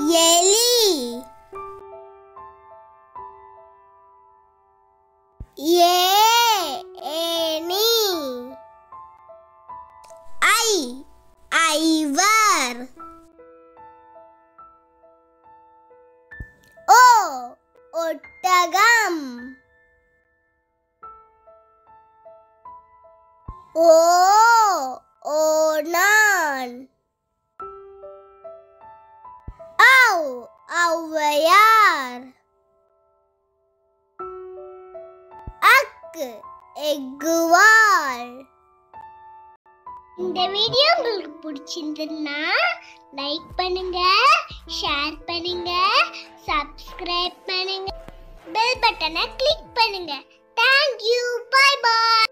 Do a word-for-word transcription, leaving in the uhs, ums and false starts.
எலி. ஏ ஏனி. ஐ ஐவர். ஓ ஒட்டகம். ஓ ஓநான். ஔ ஔவையார். அக்கு எக்குவால். இந்த வீடியோ உங்களுக்கு பிடிச்சிருந்ததுன்னா லைக் பண்ணுங்க, ஷேர் பண்ணுங்க, சப்ஸ்கிரைப் பண்ணுங்க, பெல் பட்டனை கிளிக் பண்ணுங்க. Thank you. Bye bye.